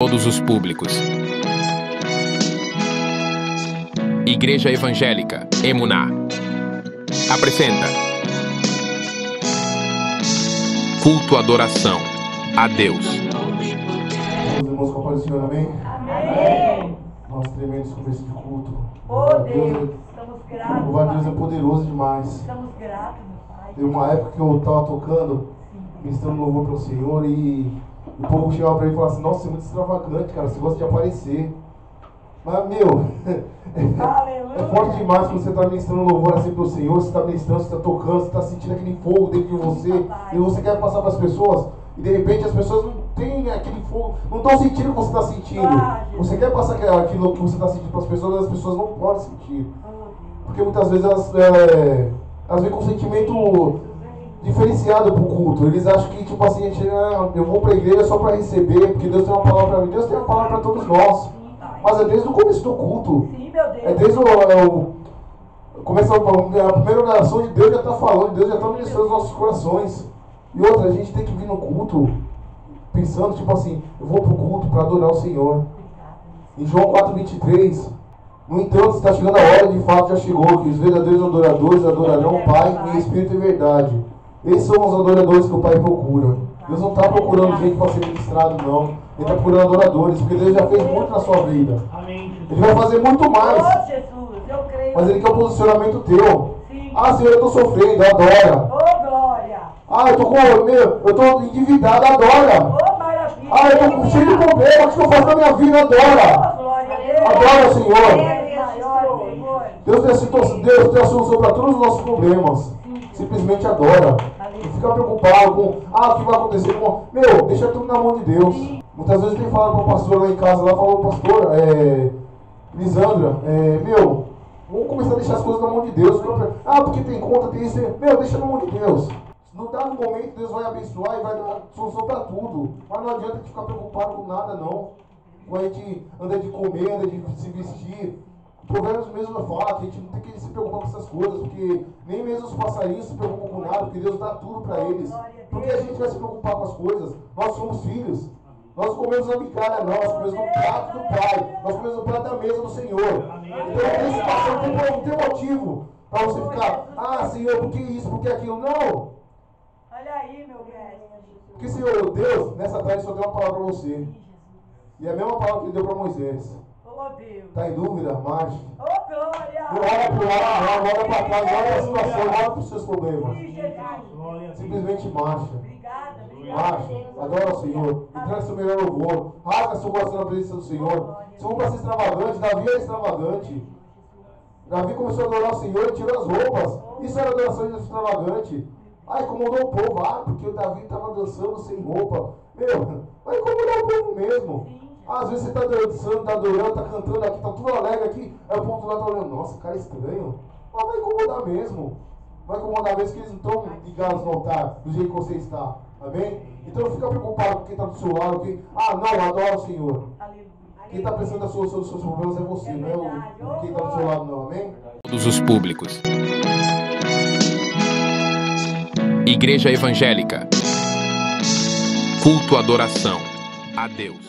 todos os públicos. Igreja Evangélica Emuná apresenta Culto Adoração a Deus. Os irmãos com a paz do Senhor, amém? Amém. Nossa, tremendo começo de culto. Oh Deus, estamos gratos. Louvar a Deus é poderoso demais. Estamos gratos, meu Pai. Teve uma época que eu estava tocando, ministrando louvor para o Senhor, e o povo chegava para mim e falava assim: nossa, você é muito extravagante, cara, você gosta de aparecer. Mas, meu, é forte demais quando você está ministrando louvor assim para o Senhor, você está ministrando, você está tocando, você está sentindo aquele fogo dentro de você, e você quer passar para as pessoas, e de repente as pessoas não têm aquele fogo, não estão sentindo o que você está sentindo. Você quer passar aquilo que você está sentindo para as pessoas não podem sentir. Porque muitas vezes elas vêm com um sentimento diferenciado pro culto. Eles acham que, tipo assim, eu vou para a igreja só para receber, porque Deus tem uma palavra para mim. Deus tem uma palavra para todos nós. Mas é desde o começo do culto. Sim, meu Deus. É desde começa a primeira oração de Deus já está falando, Deus já está ministrando os nossos corações. E outra, a gente tem que vir no culto pensando, tipo assim, eu vou pro culto para adorar o Senhor. Em João 4:23, no entanto, está chegando a hora, de fato já chegou, que os verdadeiros adoradores adorarão o Pai em espírito e verdade. Esses são os adoradores que o Pai procura. Deus não está procurando gente para ser ministrado, não. Ele está procurando adoradores, porque Deus já fez muito na sua vida. Ele vai fazer muito mais. Oh Jesus, eu creio. Mas Ele quer o posicionamento teu. Sim. Ah, Senhor, eu estou sofrendo, adora. Oh glória. Ah, eu estou endividado, adora. Oh maravilha. Ah, eu estou cheio de problema, o que eu faço na minha vida, adora. Oh glória a Deus. Adora, Senhor. Maior, Senhor. Deus tem a solução para todos os nossos problemas. Simplesmente adora. Não fica preocupado com o que vai acontecer. Deixa tudo na mão de Deus. Muitas vezes tem falado para o pastor lá em casa, falou, pastor, Lisandra, vamos começar a deixar as coisas na mão de Deus. Porque tem conta, tem isso. Deixa na mão de Deus. No dado momento, Deus vai abençoar e vai dar solução para tudo. Mas não adianta a gente ficar preocupado com nada, não. Quando a gente anda de comer, anda de se vestir. Provérbios mesmo fala que a gente não tem que se preocupar com essas coisas, porque nem mesmo os passarinhos se preocupam com nada, porque Deus dá tudo para eles. Porque a gente vai se preocupar com as coisas? Nós somos filhos. Nós comemos na bicalha, nós comemos no prato do Pai, nós comemos no prato da mesa do Senhor. Então, nesse passado, não tem motivo para você ficar, Senhor, por que isso, por que aquilo? Não! Olha aí, meu mestre. Porque, Senhor, Deus, nessa tarde só deu uma palavra para você. E é a mesma palavra que Ele deu para Moisés. Oh Deus. Está em dúvida? Marche. Oh glória. Não olha para o lado, não olha para trás, olha para a situação, olha para os seus problemas. Sim, Jesus. Simplesmente marcha. Obrigada. Marcha, adora o Senhor, entrega seu melhor louvor, rasga seu coração na presença do Senhor. Se for para ser extravagante, Davi era extravagante. Davi começou a adorar o Senhor e tirou as roupas. Isso era adoração extravagante. Incomodou o povo, porque o Davi estava dançando sem roupa. Vai incomodar o povo mesmo. Às vezes você está dançando, está adorando, está cantando aqui, está tudo alegre aqui, aí o povo do lado está olhando, nossa, cara estranho. Mas vai incomodar mesmo. Vai incomodar mesmo que eles não estão ligados no altar, do jeito que você está. Amém? Então não fica preocupado com quem está do seu lado, adora o Senhor. Quem está pensando na solução dos seus problemas é você, não é quem está do seu lado não, amém? Todos os públicos. Igreja Evangélica. Culto Adoração a Deus.